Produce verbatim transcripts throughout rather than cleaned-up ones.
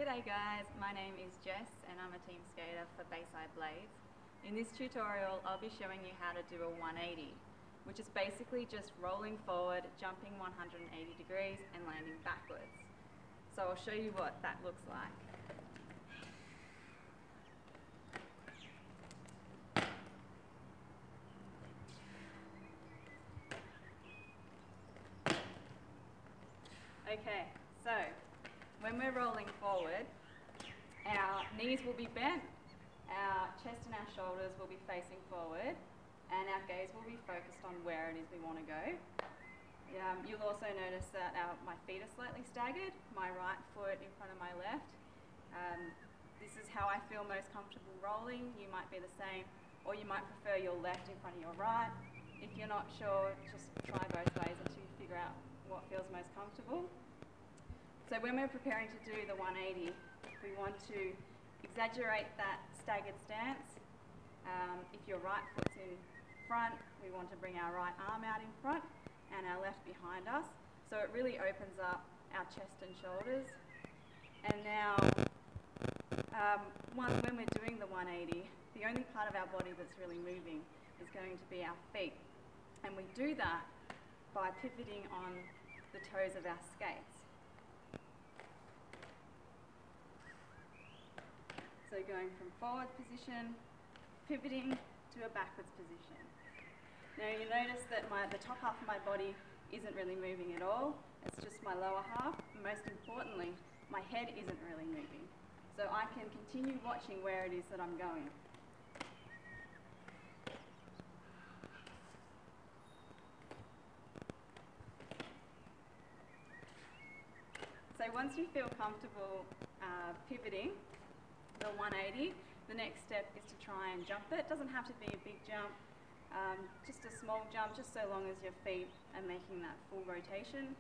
G'day guys, my name is Jess and I'm a team skater for Bayside Blades. In this tutorial I'll be showing you how to do a one eighty, which is basically just rolling forward, jumping one hundred eighty degrees and landing backwards. So I'll show you what that looks like. Okay, so when we're rolling forward, our knees will be bent, our chest and our shoulders will be facing forward, and our gaze will be focused on where it is we want to go. Um, you'll also notice that our, my feet are slightly staggered, my right foot in front of my left. Um, this is how I feel most comfortable rolling. You might be the same, or you might prefer your left in front of your right. If you're not sure, just try both ways until you figure out what feels most comfortable. So when we're preparing to do the one eighty, we want to exaggerate that staggered stance. Um, if your right foot's in front, we want to bring our right arm out in front and our left behind us. So it really opens up our chest and shoulders. And now, um, one, when we're doing the one eighty, the only part of our body that's really moving is going to be our feet. And we do that by pivoting on the toes of our skates. So going from forward position, pivoting to a backwards position. Now you notice that my, the top half of my body isn't really moving at all. It's just my lower half. Most importantly, my head isn't really moving. So I can continue watching where it is that I'm going. So once you feel comfortable uh, pivoting the one eighty, the next step is to try and jump it. It doesn't have to be a big jump, um, just a small jump, just so long as your feet are making that full rotation.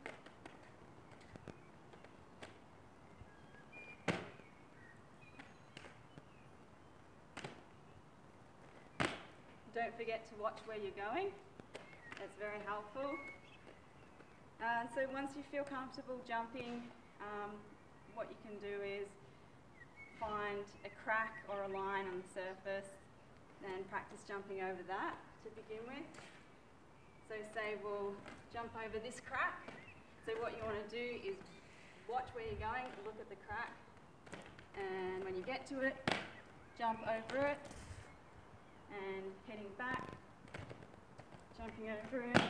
Don't forget to watch where you're going. That's very helpful. Uh, so once you feel comfortable jumping, um, what you can do is find a crack or a line on the surface and practice jumping over that to begin with. So say we'll jump over this crack. So what you want to do is watch where you're going, look at the crack, and when you get to it, jump over it, and heading back, jumping over it.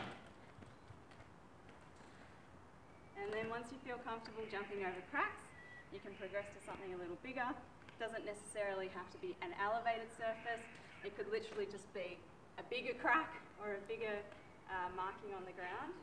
And then once you feel comfortable jumping over cracks, you can progress to something a little bigger. It doesn't necessarily have to be an elevated surface. It could literally just be a bigger crack or a bigger uh, marking on the ground.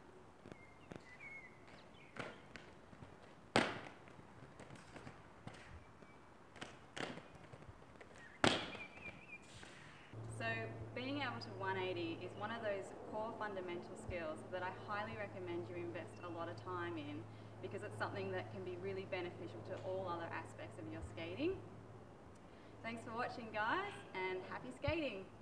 So being able to one eighty is one of those core fundamental skills that I highly recommend you invest a lot of time in, because it's something that can be really beneficial to all other aspects of your skating. Thanks for watching guys, and happy skating!